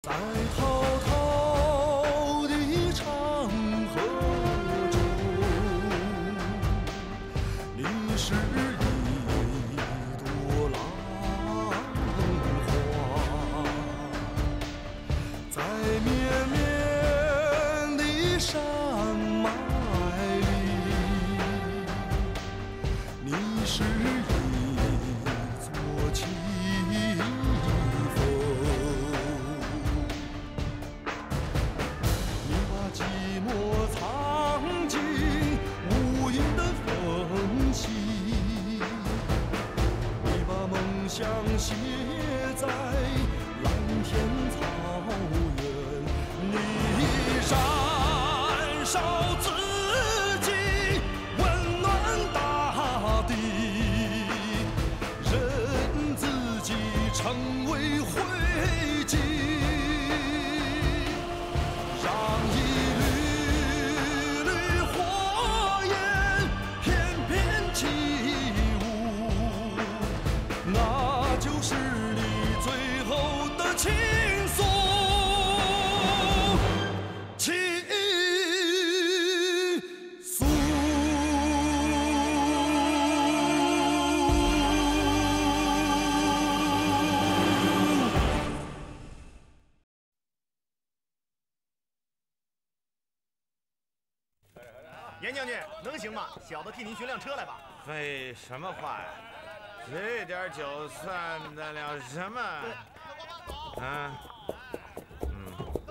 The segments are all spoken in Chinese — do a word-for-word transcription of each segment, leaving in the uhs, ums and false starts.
在滔滔的长河中，你是一朵浪花，在绵绵的山脉里，你是一座起风。 寂寞藏进无垠的缝隙，你把梦想写在蓝天草原，你燃烧自己，温暖大地，任自己成为灰烬。 就是你最后的倾诉，倾诉。 严将军，能行吗？小的替您寻辆车来吧。 废什么话呀！ 这点酒算得了什么？啊，嗯。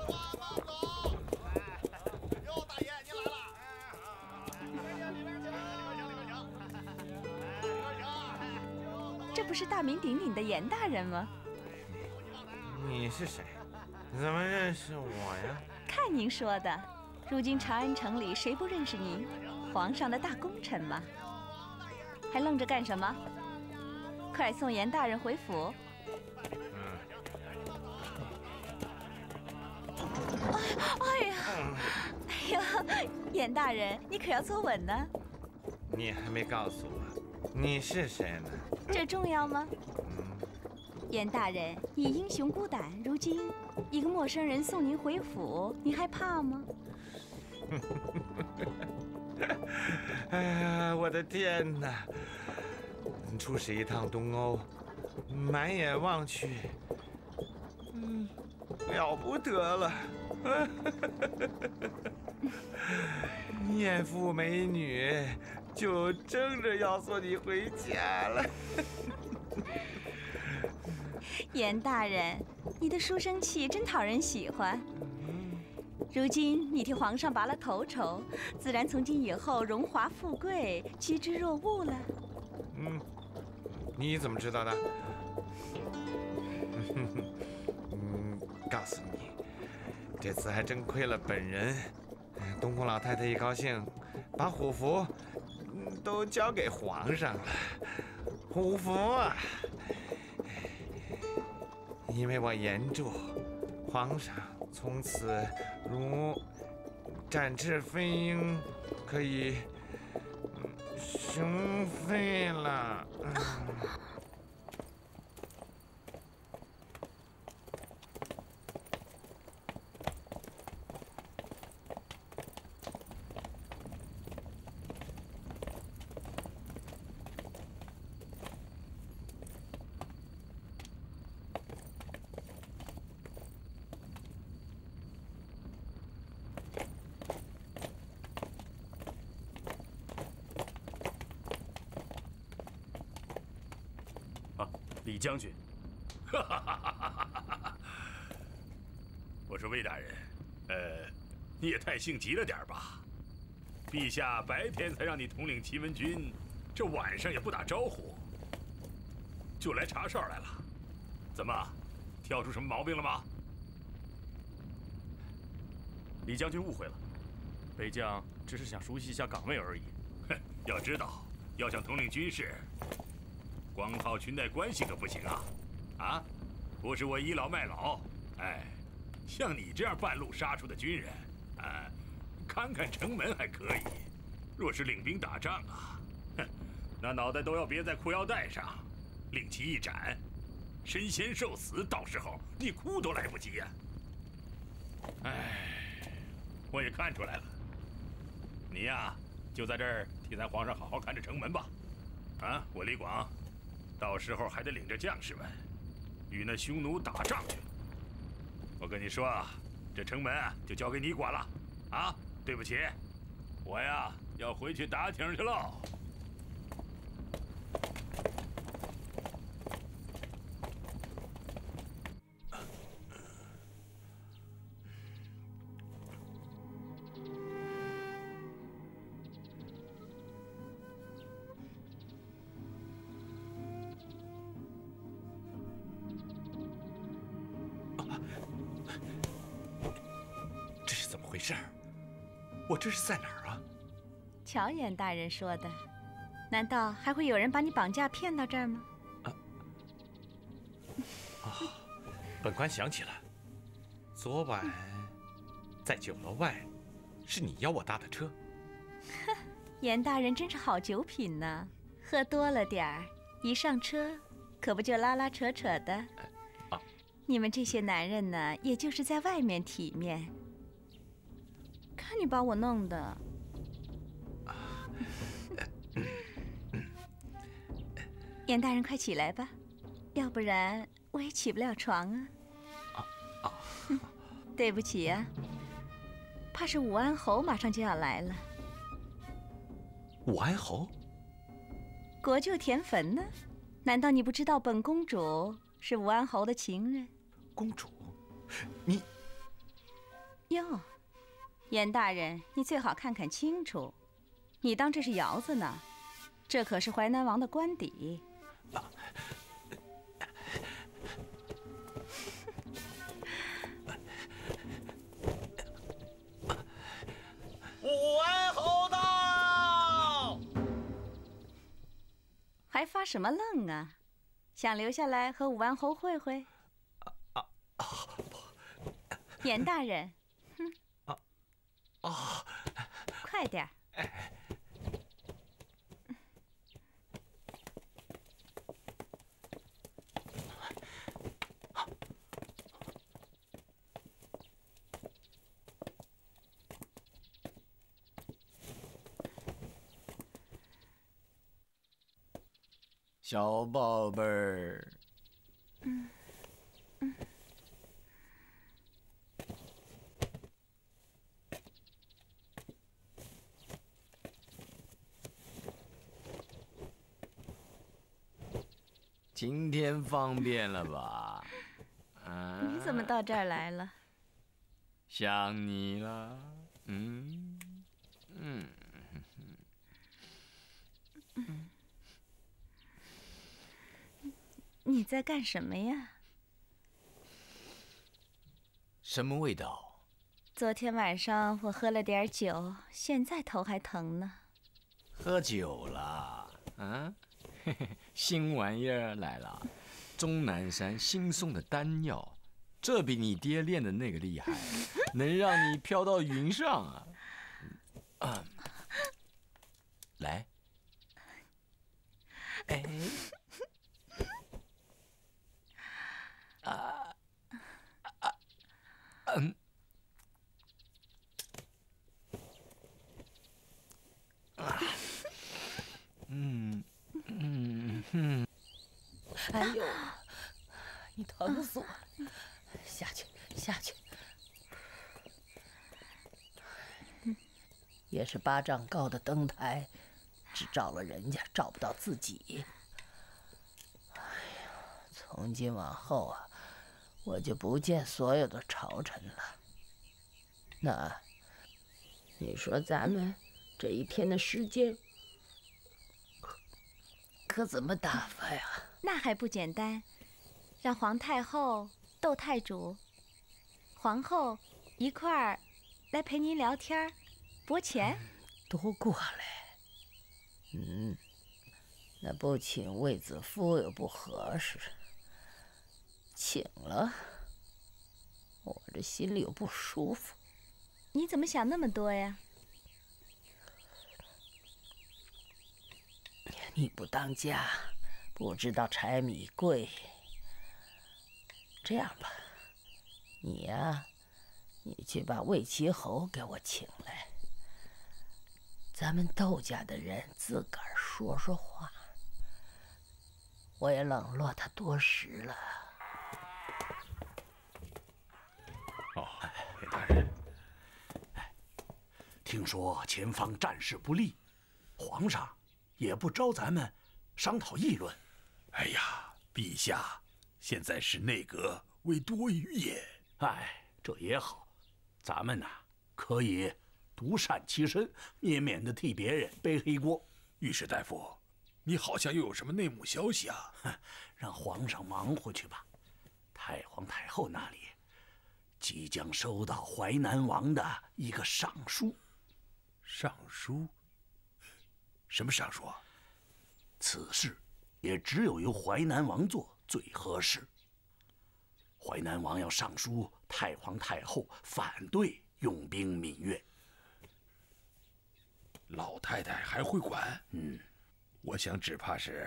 哟，大爷，您来了！哎，里边请，里边请，里边请，里边请。 这不是大名鼎鼎的严大人吗？ 你是谁？怎么认识我呀？ 看您说的，如今长安城里谁不认识您？皇上的大功臣嘛。还愣着干什么？ 快送严大人回府！ 嗯。 哎呀，哎呀，严大人，你可要坐稳呢。 你还没告诉我你是谁呢？ 这重要吗？ 嗯。 严大人，你英雄孤胆，如今一个陌生人送您回府，你害怕吗？ 哎呀，我的天哪！ 出使一趟东欧，满眼望去，嗯，了不得了，艳妇美女就争着要送你回家了。 严大人，你的书生气真讨人喜欢。如今你替皇上拔了头筹，自然从今以后荣华富贵趋之若鹜了。 嗯。 你怎么知道的？嗯，告诉你，这次还真亏了本人。东宫老太太一高兴，把虎符都交给皇上了。虎符啊，因为我严助，皇上从此如展翅飞鹰，可以。 雄飞了。嗯李将军，哈哈哈哈哈！我说魏大人，呃，你也太性急了点吧？陛下白天才让你统领奇门军，这晚上也不打招呼，就来查哨来了。怎么，挑出什么毛病了吗？ 李将军误会了，北将只是想熟悉一下岗位而已。 哼，要知道，要想统领军事。 光靠裙带关系可不行啊！啊，不是我倚老卖老，哎，像你这样半路杀出的军人，啊，看看城门还可以，若是领兵打仗啊，哼，那脑袋都要别在裤腰带上，令其一斩，身先受死，到时候你哭都来不及呀、 我也看出来了。你呀，就在这儿替咱皇上好好看着城门吧。啊，我李广，到时候还得领着将士们与那匈奴打仗去。我跟你说啊，这城门啊就交给你管了。啊，对不起，我呀要回去打听去喽。 回事儿？我这是在哪儿啊？ 乔严大人说的，难道还会有人把你绑架骗到这儿吗？ 啊！啊！本官想起了，昨晚在酒楼外，是你邀我搭的车。 呵，严大人真是好酒品呢，喝多了点儿，一上车可不就拉拉扯扯的。 啊！ 你们这些男人呢，也就是在外面体面。 看你把我弄的！严大人，快起来吧，要不然我也起不了床啊！ 啊啊！ 对不起呀、啊，怕是武安侯马上就要来了。 武安侯？ 国舅田汾呢？难道你不知道本公主是武安侯的情人？ 公主，你…… 哟。 严大人，你最好看看清楚，你当这是窑子呢？这可是淮南王的官邸。啊、 武安侯到！ 还发什么愣啊？想留下来和武安侯会会？啊啊啊！严大人。 哦， 快点儿！ 小宝贝儿。嗯嗯。 今天方便了吧？啊、 你怎么到这儿来了？ 想你了，嗯嗯嗯。你在干什么呀？ 什么味道？ 昨天晚上我喝了点酒，现在头还疼呢。 喝酒了？啊？ 嘿嘿，新玩意儿来了，钟南山新送的丹药，这比你爹练的那个厉害，能让你飘到云上啊！啊，来，哎，啊啊嗯。 嗯嗯嗯， 哎呦，你疼死我了！下去，下去。也是八丈高的灯台，只照了人家，照不到自己。哎呀，从今往后啊，我就不见所有的朝臣了。那，你说咱们这一天的时间？ 可怎么打发呀？ 那还不简单，让皇太后、窦太主、皇后一块儿来陪您聊天，拨钱。 都过来。嗯，那不请卫子夫又不合适，请了，我这心里又不舒服。 你怎么想那么多呀？ 你不当家，不知道柴米贵。这样吧，你呀， 你去把魏齐侯给我请来，咱们窦家的人自个儿说说话。我也冷落他多时了。 哦，袁大人，哎，听说前方战事不利，皇上也不招咱们商讨议论。 哎呀，陛下，现在是内阁为多余也。 哎，这也好，咱们呐可以独善其身，也免得替别人背黑锅。 御史大夫，你好像又有什么内幕消息啊？ 让皇上忙活去吧。太皇太后那里即将收到淮南王的一个上书。 上书？什么上书啊？ 此事也只有由淮南王做最合适。淮南王要上书太皇太后，反对用兵闽越。 老太太还会管？ 嗯， 我想只怕是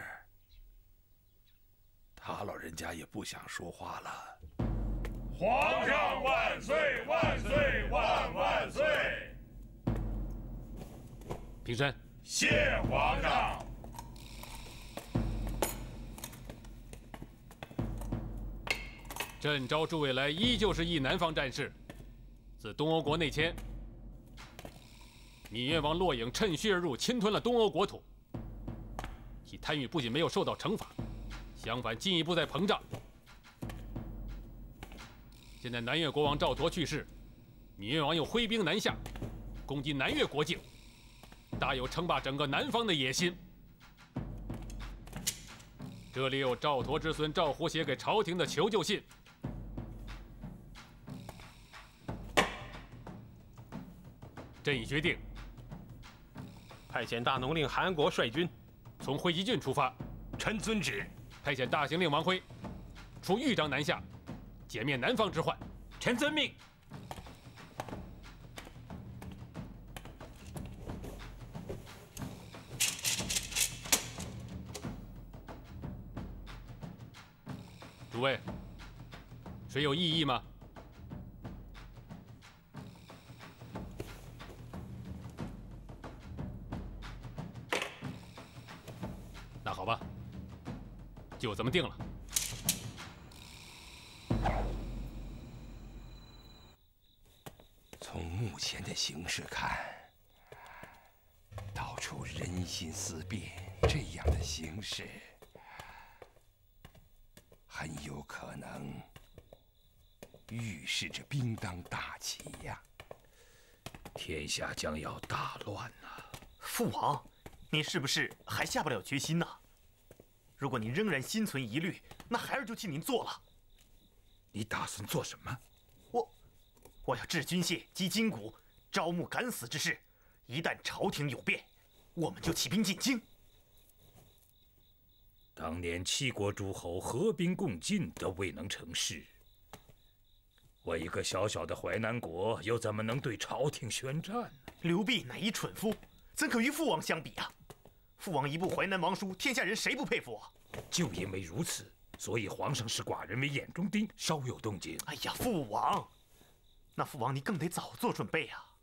他老人家也不想说话了。 皇上万岁万岁万万岁！ 平身。 谢皇上。 朕召诸位来，依旧是议南方战事。自东欧国内迁，闽越王骆颖趁虚而入，侵吞了东欧国土。其贪欲不仅没有受到惩罚，相反进一步在膨胀。现在南越国王赵佗去世，闽越王又挥兵南下，攻击南越国境，大有称霸整个南方的野心。这里有赵佗之孙赵胡写给朝廷的求救信。朕已决定， 派遣大农令韩国率军从会稽郡出发。 臣遵旨。 派遣大行令王辉出豫章南下，歼灭南方之患。 臣遵命。 诸位，谁有异议吗？那好吧，就这么定了。 从目前的形势看，到处人心思变，这样的形势很有可能预示着兵当大起呀！天下将要大乱呐！ 父王，你是不是还下不了决心呢？如果你仍然心存疑虑，那孩儿就替您做了。 你打算做什么？ 我，我要置军械击筋骨，招募敢死之士。一旦朝廷有变，我们就起兵进京。 当年七国诸侯合兵共进都未能成事，我一个小小的淮南国又怎么能对朝廷宣战呢？ 刘濞乃一蠢夫，怎可与父王相比啊？父王一部淮南王书，天下人谁不佩服啊？ 就因为如此，所以皇上视寡人为眼中钉，稍有动静。 哎呀，父王，那父王你更得早做准备啊！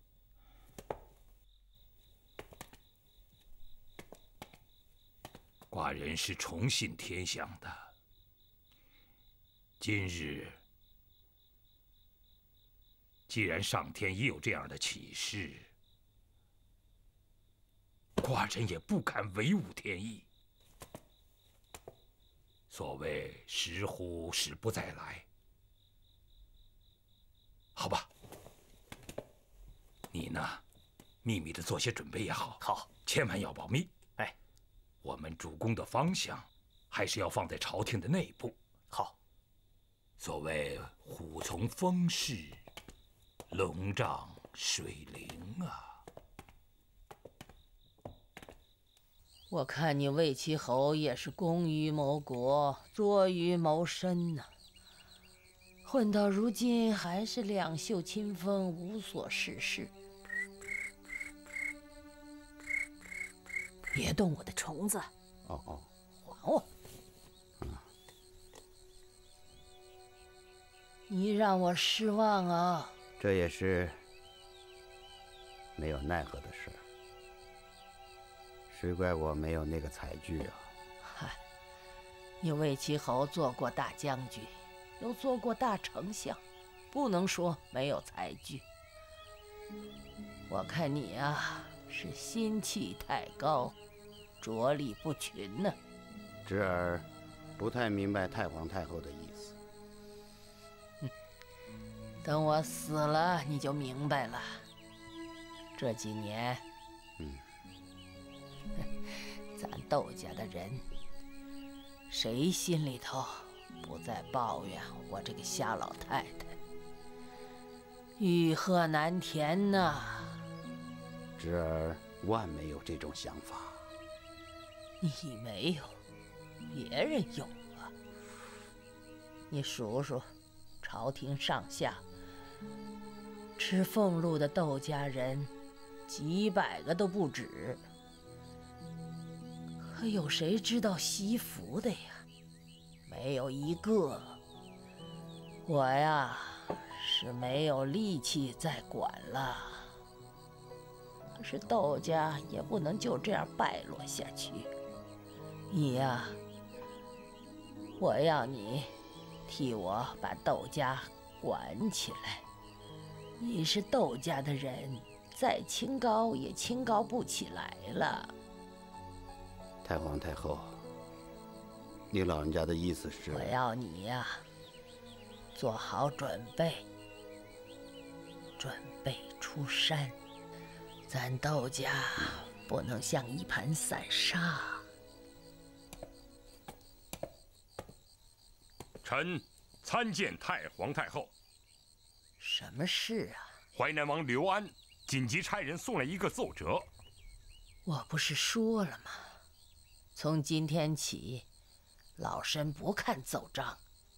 寡人是崇信天象的，今日既然上天已有这样的启示，寡人也不敢违误天意。所谓时乎时不再来，好吧？你呢，秘密的做些准备也好， 好， 千万要保密。 哎， 我们主攻的方向还是要放在朝廷的内部。 好。 所谓虎从风势，龙仗水灵啊。 我看你魏齐侯也是攻于谋国，拙于谋身呐、啊。混到如今还是两袖清风，无所事事。别动我的虫子！ 哦哦， 还我！你让我失望啊！ 这也是没有奈何的事儿。谁怪我没有那个才具啊？ 嗨，你魏齐侯做过大将军，又做过大丞相，不能说没有才具。我看你啊，是心气太高，着力不群呢。 侄儿不太明白太皇太后的意思。 嗯，等我死了，你就明白了。这几年， 嗯， 咱窦家的人，谁心里头不再抱怨我这个瞎老太太？欲壑难填呐。 侄儿万没有这种想法。 你没有，别人有啊。你数数，朝廷上下吃俸禄的窦家人，几百个都不止。可有谁知道惜福的呀？没有一个。我呀，是没有力气再管了。可是窦家也不能就这样败落下去。你呀，我要你替我把窦家管起来。你是窦家的人，再清高也清高不起来了。 太皇太后，你老人家的意思是？ 我要你呀，做好准备，准备出山。咱窦家不能像一盘散沙。 臣参见太皇太后。 什么事啊？ 淮南王刘安紧急差人送来一个奏折。 我不是说了吗？从今天起，老身不看奏章，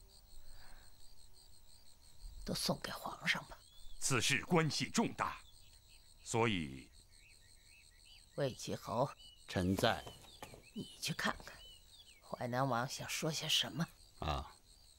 都送给皇上吧。 此事关系重大，所以魏齐侯， 臣在。 你去看看，淮南王想说些什么啊？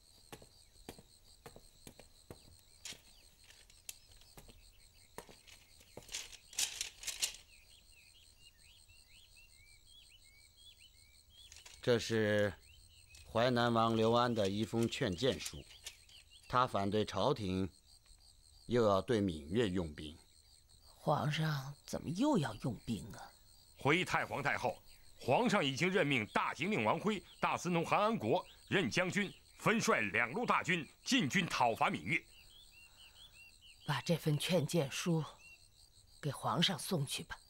这是淮南王刘安的一封劝谏书，他反对朝廷又要对闽越用兵。 皇上怎么又要用兵啊？ 回太皇太后，皇上已经任命大行令王辉、大司农韩安国任将军，分率两路大军进军讨伐闽越。 把这份劝谏书给皇上送去吧。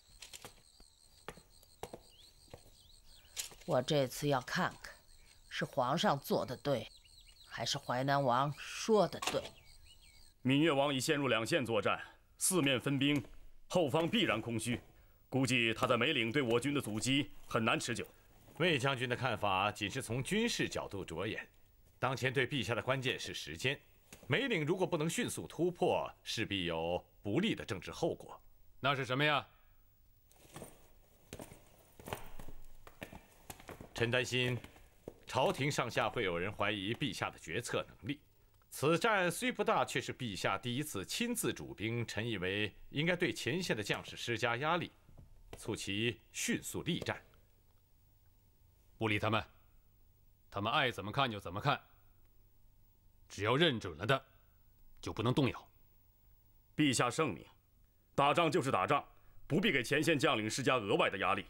我这次要看看，是皇上做的对，还是淮南王说的对。 闽越王已陷入两线作战，四面分兵，后方必然空虚，估计他在梅岭对我军的阻击很难持久。 魏将军的看法仅是从军事角度着眼，当前对陛下的关键是时间。梅岭如果不能迅速突破，势必有不利的政治后果。 那是什么呀？ 臣担心，朝廷上下会有人怀疑陛下的决策能力。此战虽不大，却是陛下第一次亲自主兵，臣以为应该对前线的将士施加压力，促其迅速力战。 不理他们，他们爱怎么看就怎么看。只要认准了的，就不能动摇。 陛下圣明，打仗就是打仗，不必给前线将领施加额外的压力。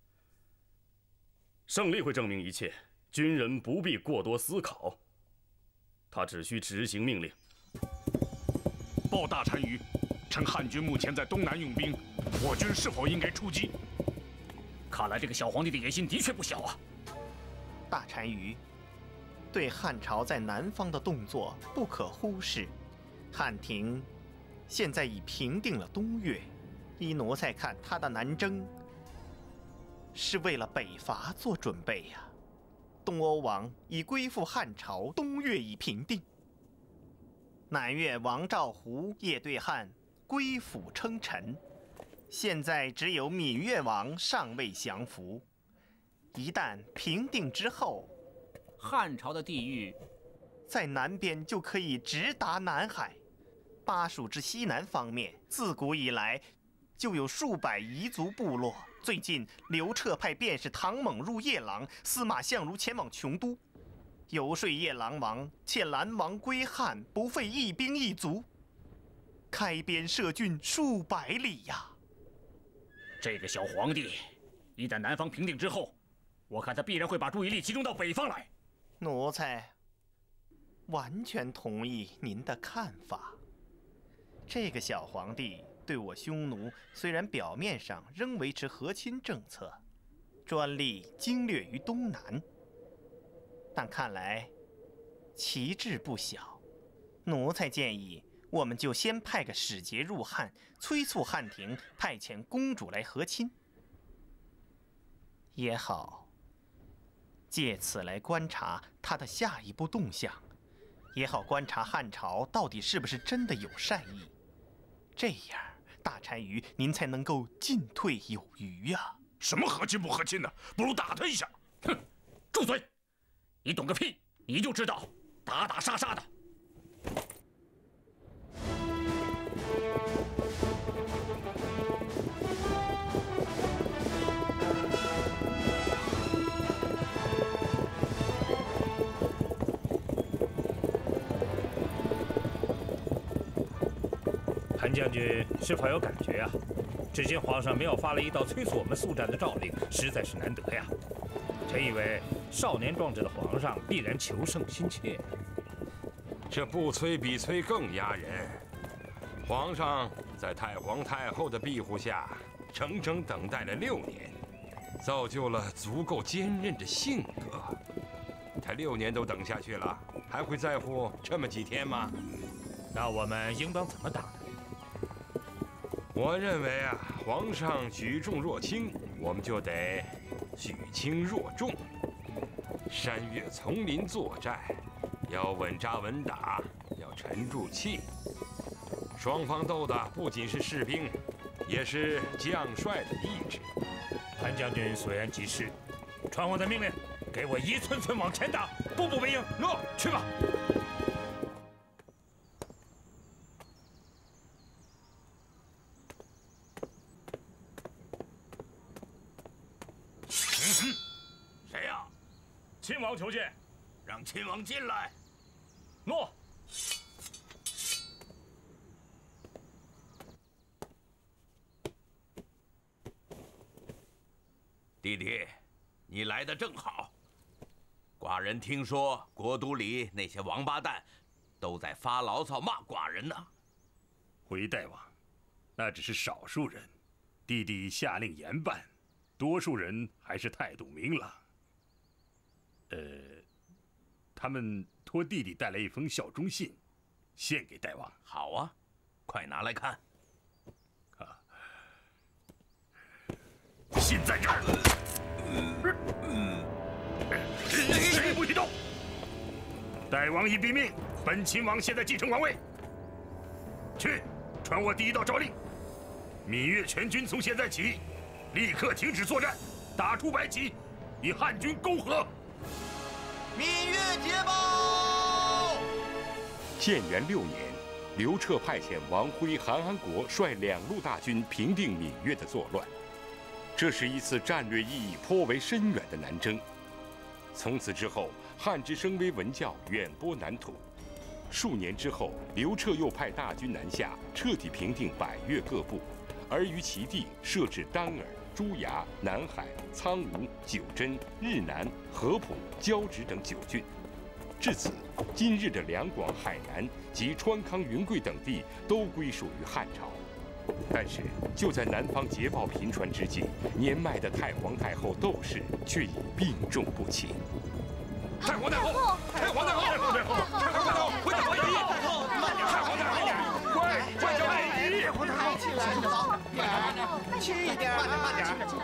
胜利会证明一切，军人不必过多思考，他只需执行命令。 报大单于，趁汉军目前在东南用兵，我军是否应该出击？ 看来这个小皇帝的野心的确不小啊！ 大单于，对汉朝在南方的动作不可忽视。汉廷现在已平定了东越，依奴才看，他的南征是为了北伐做准备呀。东欧王已归附汉朝，东越已平定。南越王赵胡也对汉归附称臣，现在只有闽越王尚未降服。一旦平定之后， 汉朝的地域在南边就可以直达南海， 巴蜀之西南方面，自古以来就有数百彝族部落。最近，刘彻派便是唐猛入夜郎，司马相如前往琼都，游说夜郎王，欠兰王归汉，不费一兵一卒，开边设郡数百里呀。 这个小皇帝，一旦南方平定之后，我看他必然会把注意力集中到北方来。 奴才完全同意您的看法。这个小皇帝对我匈奴虽然表面上仍维持和亲政策，专力经略于东南，但看来旗帜不小。奴才建议，我们就先派个使节入汉，催促汉廷派遣公主来和亲也好，借此来观察他的下一步动向，也好观察汉朝到底是不是真的有善意。这样，大单于您才能够进退有余呀、啊。 什么和亲不和亲的，不如打他一下。 哼，住嘴！你懂个屁！你就知道打打杀杀的。 潘将军是否有感觉啊？只见皇上妙发了一道催促我们速战的诏令，实在是难得呀。臣以为少年壮志的皇上必然求胜心切。 这不催比催更压人。皇上在太皇太后的庇护下，整整等待了六年，造就了足够坚韧的性格。他六年都等下去了，还会在乎这么几天吗？ 那我们应当怎么打呢？ 我认为啊，皇上举重若轻，我们就得举轻若重。山岳丛林作战，要稳扎稳打，要沉住气。双方斗的不仅是士兵，也是将帅的意志。 潘将军所言极是，传皇的命令，给我一寸寸往前打，步步为营。诺，去吧。 谁呀？亲王求见，让亲王进来。诺。 弟弟，你来的正好。寡人听说国都里那些王八蛋都在发牢骚骂寡人呢。 回大王，那只是少数人，弟弟下令严办，多数人还是态度明朗。呃，他们托弟弟带来一封效忠信，献给大王。 好啊，快拿来看。 啊，信在这儿。谁不许动！大王已毙命，本亲王现在继承王位。去，传我第一道诏令：闽粤全军从现在起，立刻停止作战，打出白旗，与汉军媾和。 闽粤捷报！ 建元六年，刘彻派遣王辉、韩安国率两路大军平定闽粤的作乱。这是一次战略意义颇为深远的南征。从此之后，汉之声威文教远播南土。数年之后，刘彻又派大军南下，彻底平定百越各部，而于其地设置丹耳、朱崖、南海、苍梧、九真、日南、合浦、交趾等九郡。至此，今日的两广、海南及川康、云贵等地都归属于汉朝。但是，就在南方捷报频传之际，年迈的太皇太后窦氏却已病重不起。 太皇太后，太皇太后，太皇太后，太皇太后，快点快点！太皇太后，快快叫太医！太皇太后，起来，好点，轻一点，慢点慢点。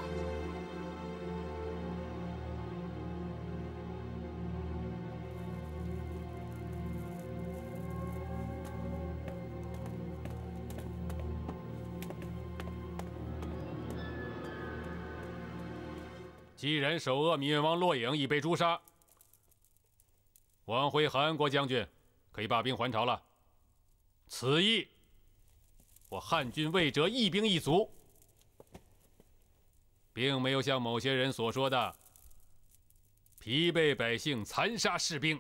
既然首恶闽越王骆颖已被诛杀，王辉、韩安国将军可以罢兵还朝了。此役我汉军魏者一兵一卒，并没有像某些人所说的疲惫百姓、残杀士兵。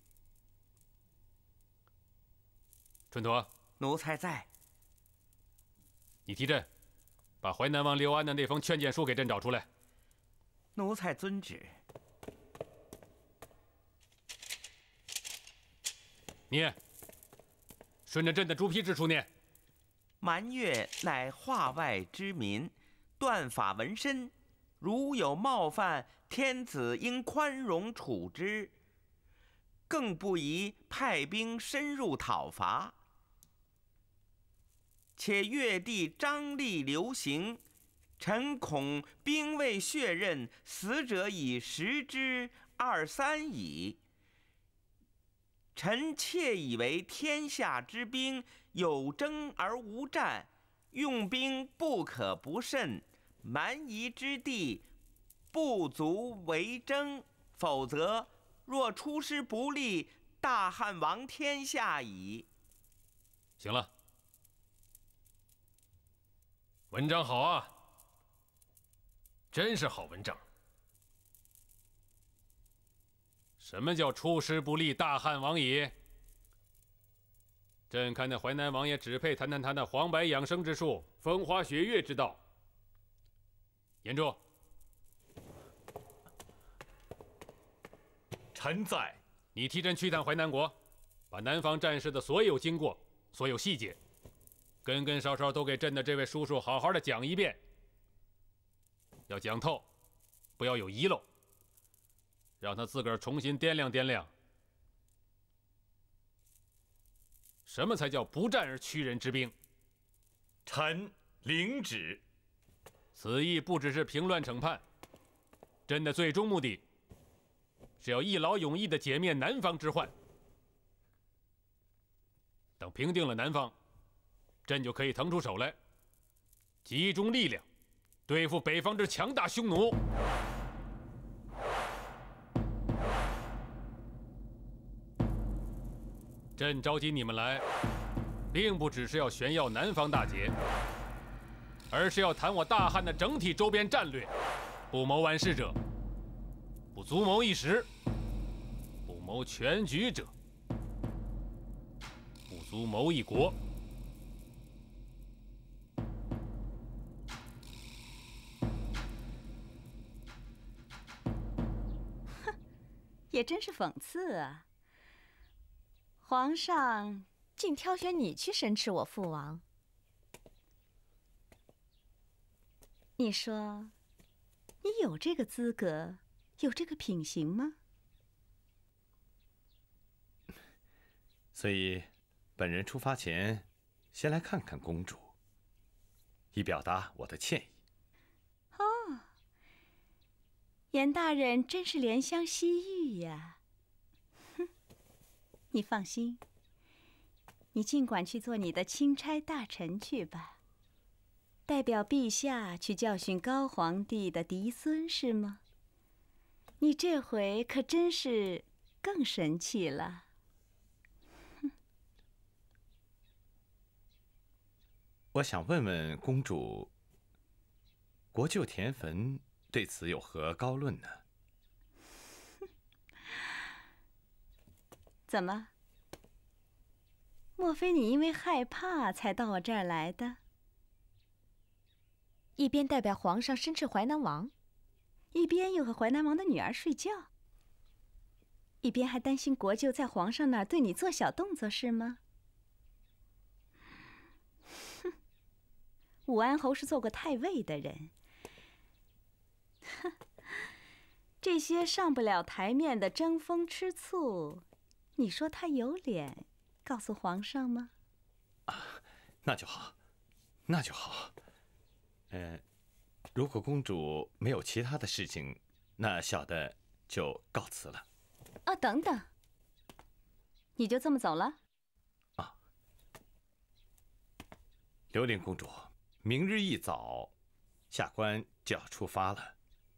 春陀， 奴才在。 你提朕，把淮南王刘安的那封劝谏书给朕找出来。 奴才遵旨。 念，顺着朕的朱批之处念。 蛮越乃化外之民，断法纹身，如有冒犯，天子应宽容处之，更不宜派兵深入讨伐。且越地张力流行，臣恐兵未血刃，死者已十之二三矣。臣窃以为天下之兵有征而无战，用兵不可不慎，蛮夷之地不足为争，否则若出师不利，大汉亡天下矣。 行了，文章好啊，真是好文章。什么叫出师不利，大汉亡矣？朕看那淮南王爷只配谈谈他那黄白养生之术、风花雪月之道。言住。 臣在。 你替朕去趟淮南国，把南方战事的所有经过、所有细节，根根梢梢都给朕的这位叔叔好好的讲一遍。要讲透，不要有遗漏。让他自个儿重新掂量掂量，什么才叫不战而屈人之兵？ 臣领旨。 此意不只是平乱惩叛，朕的最终目的是要一劳永逸地解灭南方之患。等平定了南方，朕就可以腾出手来，集中力量对付北方之强大匈奴。朕召集你们来，并不只是要炫耀南方大捷，而是要谈我大汉的整体周边战略。不谋万事者，不足谋一时；不谋全局者，不足谋一国。 哼，也真是讽刺啊！皇上竟挑选你去申斥我父王，你说，你有这个资格，有这个品行吗？ 所以，本人出发前，先来看看公主，以表达我的歉意。 哦，严大人真是怜香惜玉呀！哼，你放心，你尽管去做你的钦差大臣去吧。代表陛下去教训高皇帝的嫡孙是吗？你这回可真是更神气了。 我想问问公主，国舅田汾对此有何高论呢？ 怎么？莫非你因为害怕才到我这儿来的？一边代表皇上申斥淮南王，一边又和淮南王的女儿睡觉，一边还担心国舅在皇上那儿对你做小动作是吗？哼，武安侯是做过太尉的人，哼，这些上不了台面的争风吃醋，你说他有脸告诉皇上吗？ 啊，那就好，那就好。呃，如果公主没有其他的事情，那小的就告辞了。 啊，等等，你就这么走了？ 啊，留灵公主，明日一早，下官就要出发了。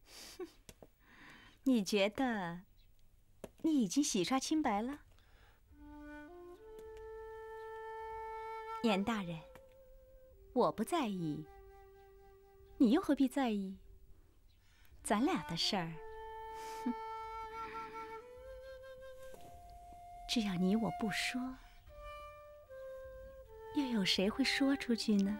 你觉得你已经洗刷清白了？严大人， 我不在意，你又何必在意？咱俩的事儿，哼，只要你我不说，又有谁会说出去呢？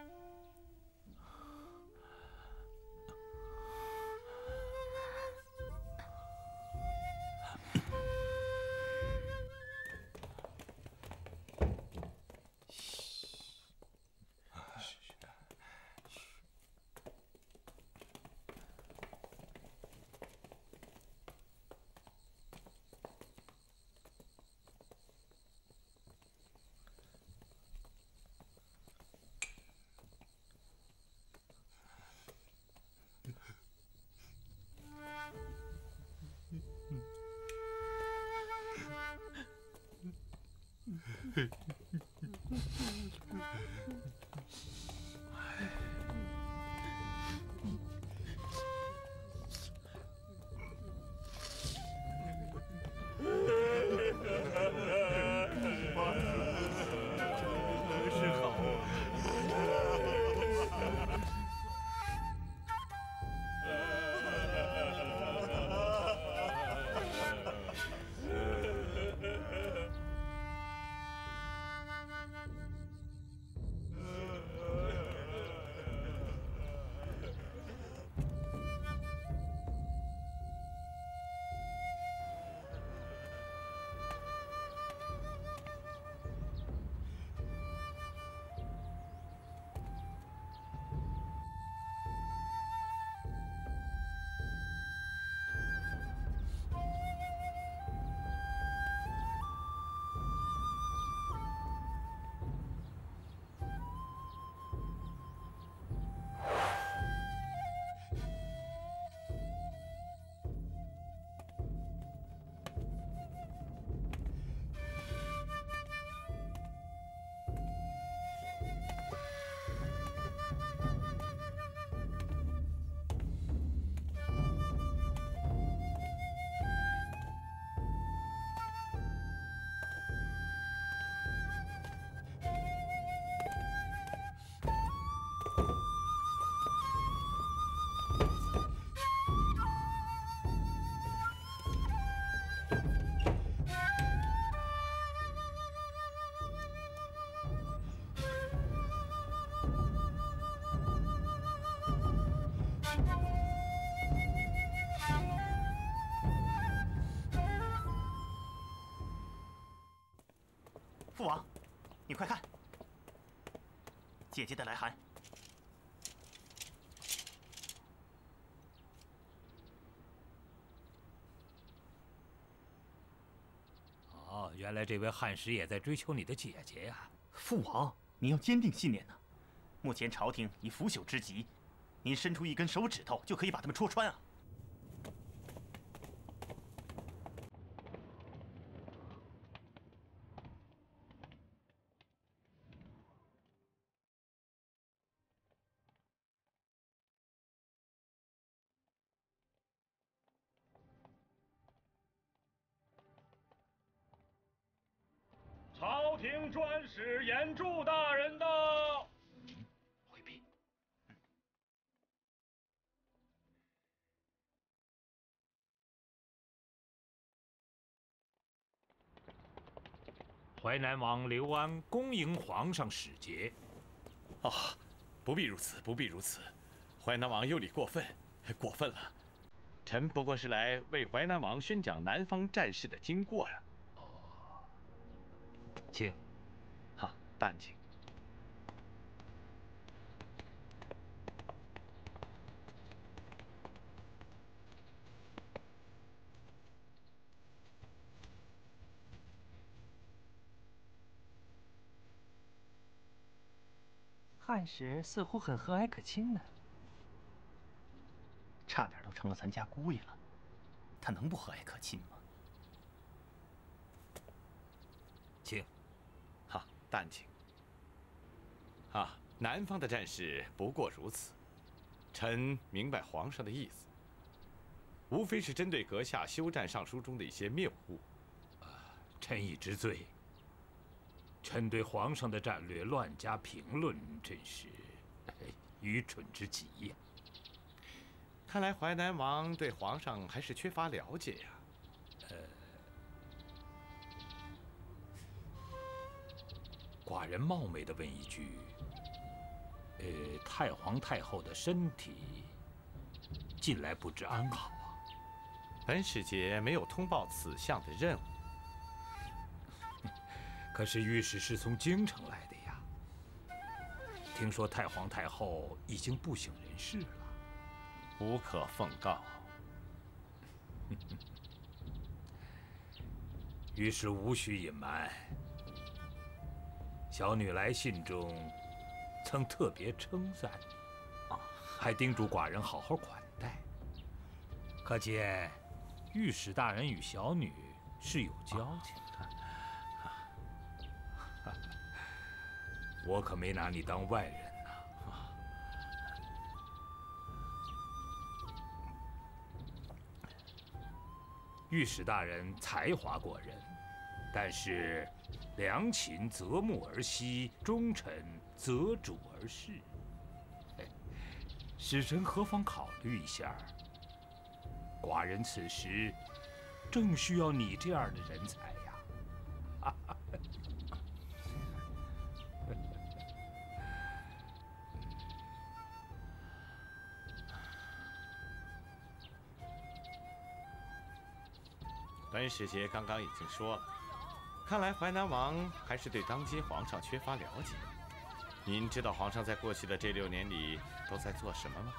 父王，你快看，姐姐的来函。 哦，原来这位汉使也在追求你的姐姐呀！ 父王，您要坚定信念呐！目前朝廷已腐朽之极，您伸出一根手指头就可以把他们戳穿啊！ 朝廷专使严柱大人到。 回避。 淮南王刘安恭迎皇上使节。 啊、哦，不必如此，不必如此。淮南王有理过分，过分了。臣不过是来为淮南王宣讲南方战事的经过呀。 请， 好，但请。 汉使似乎很和蔼可亲呢，差点都成了咱家姑爷了，他能不和蔼可亲吗？ 请。 好，但请。啊，南方的战事不过如此，臣明白皇上的意思，无非是针对阁下休战上书中的一些谬误。 啊，臣已知罪。 臣对皇上的战略乱加评论，真是愚蠢之极呀！ 看来淮南王对皇上还是缺乏了解呀。 呃，寡人冒昧的问一句，呃，太皇太后的身体近来不知安好啊？ 本使节没有通报此项的任务。 可是御史是从京城来的呀。听说太皇太后已经不省人事了， 无可奉告。 御史无需隐瞒，小女来信中曾特别称赞，啊，还叮嘱寡人好好款待。可见御史大人与小女是有交情的。我可没拿你当外人呐！御史大人才华过人，但是良禽择木而栖，忠臣择主而事。使臣何妨考虑一下？寡人此时正需要你这样的人才呀！ 本使节刚刚已经说了，看来淮南王还是对当今皇上缺乏了解。您知道皇上在过去的这六年里都在做什么吗？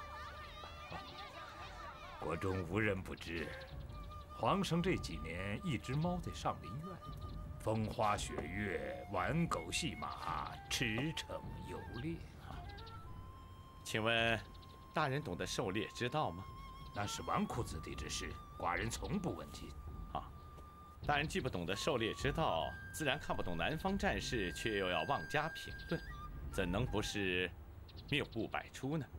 国中无人不知，皇上这几年一直猫在上林苑，风花雪月，玩狗戏马，驰骋游猎。 请问，大人懂得狩猎之道吗？ 那是纨绔子弟之事，寡人从不问津。 大人既不懂得狩猎之道，自然看不懂南方战事，却又要妄加评论，怎能不是谬误百出呢？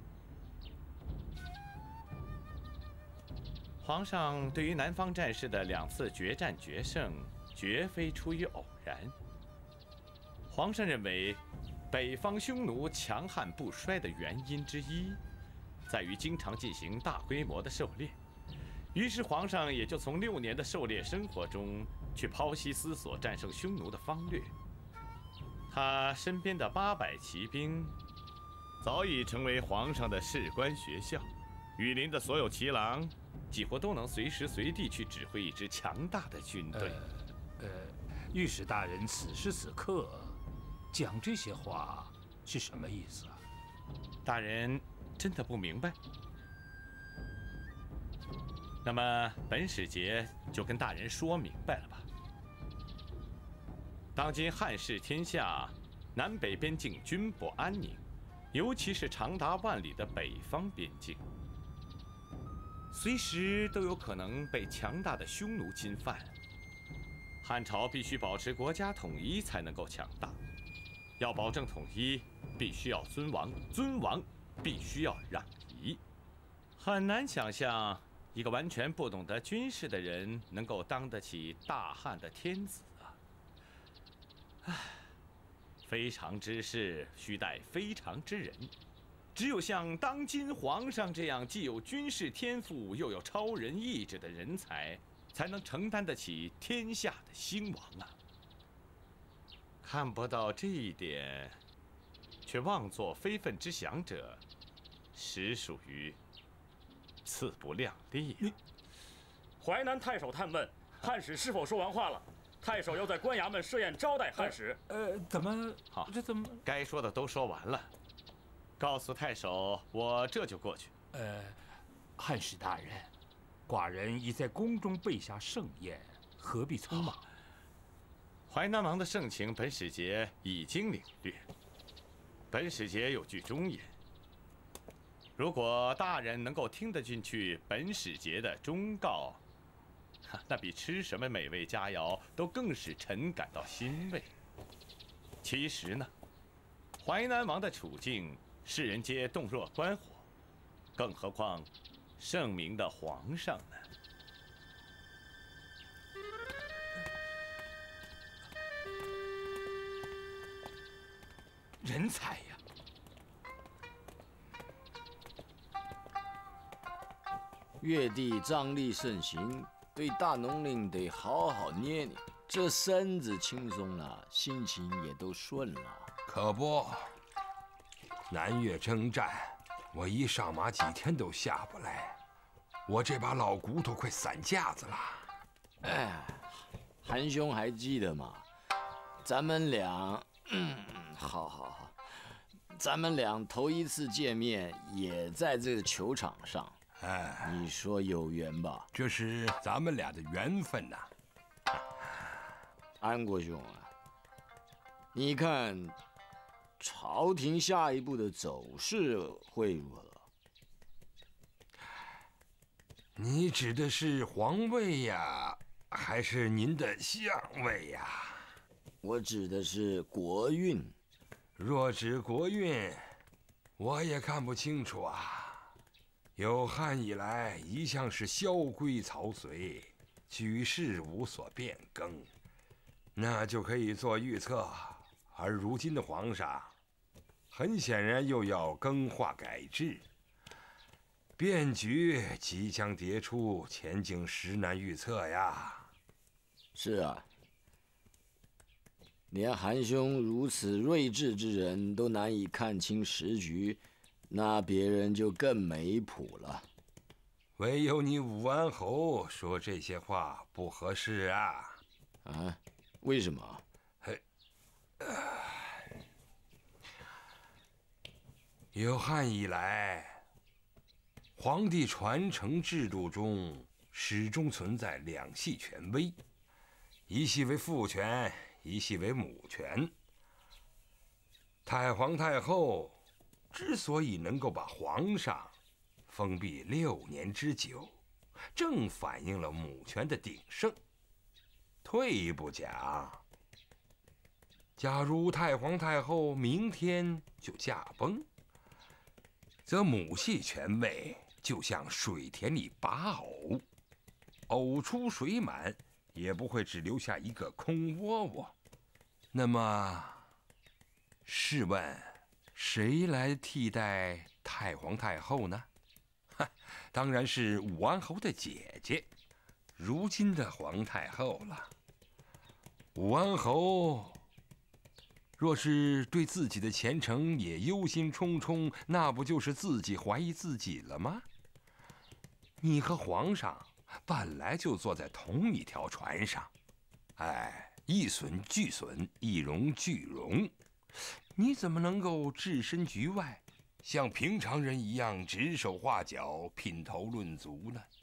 皇上对于南方战事的两次决战决胜，绝非出于偶然。皇上认为，北方匈奴强悍不衰的原因之一，在于经常进行大规模的狩猎。于是皇上也就从六年的狩猎生活中去剖析思索战胜匈奴的方略。他身边的八百骑兵早已成为皇上的士官学校，羽林的所有骑郎几乎都能随时随地去指挥一支强大的军队。 呃，呃御史大人此时此刻讲这些话是什么意思啊？ 大人真的不明白？那么本使节就跟大人说明白了吧。当今汉室天下，南北边境均不安宁，尤其是长达万里的北方边境，随时都有可能被强大的匈奴侵犯。汉朝必须保持国家统一才能够强大，要保证统一，必须要尊王，尊王必须要攘夷。很难想象一个完全不懂得军事的人能够当得起大汉的天子啊！唉，非常之事需待非常之人。只有像当今皇上这样既有军事天赋又有超人意志的人才，才能承担得起天下的兴亡啊！看不到这一点，却妄作非分之想者，实属于自不量力啊！ 淮南太守探问汉使是否说完话了？太守要在官衙门设宴招待汉使。 呃，怎么？ 好， 这怎么？ 该说的都说完了，告诉太守，我这就过去。 呃，汉使大人，寡人已在宫中备下盛宴，何必匆忙？ 淮南王的盛情，本使节已经领略。本使节有句忠言。如果大人能够听得进去本使节的忠告，那比吃什么美味佳肴都更使臣感到欣慰。其实呢，淮南王的处境，世人皆洞若观火，更何况圣明的皇上呢？ 人才呀！ 月帝仗力盛行，对大农令得好好捏捏。这身子轻松了，心情也都顺了。 可不，南越征战，我一上马几天都下不来，我这把老骨头快散架子了。 哎，韩兄还记得吗？咱们俩，嗯，好好好，咱们俩头一次见面也在这个球场上。 哎， 你说有缘吧？ 这是咱们俩的缘分呐。 安国兄啊，你看朝廷下一步的走势会如何？ 你指的是皇位呀，还是您的相位呀？ 我指的是国运。 若指国运，我也看不清楚啊。有汉以来，一向是萧规曹随，举世无所变更，那就可以做预测。而如今的皇上，很显然又要更化改制，变局即将迭出，前景实难预测呀。 是啊，连韩兄如此睿智之人都难以看清时局，那别人就更没谱了。 唯有你武安侯说这些话不合适啊！ 啊？为什么？ 嘿，呃，有汉以来，皇帝传承制度中始终存在两系权威，一系为父权，一系为母权。太皇太后之所以能够把皇上封闭六年之久，正反映了母权的鼎盛。退一步讲，假如太皇太后明天就驾崩，则母系权位就像水田里拔藕，藕出水满，也不会只留下一个空窝窝。那么，试问，谁来替代太皇太后呢？哈，当然是武安侯的姐姐，如今的皇太后了。武安侯若是对自己的前程也忧心忡忡，那不就是自己怀疑自己了吗？你和皇上本来就坐在同一条船上，哎，一损俱损，一荣俱荣，你怎么能够置身局外，像平常人一样指手画脚、品头论足呢？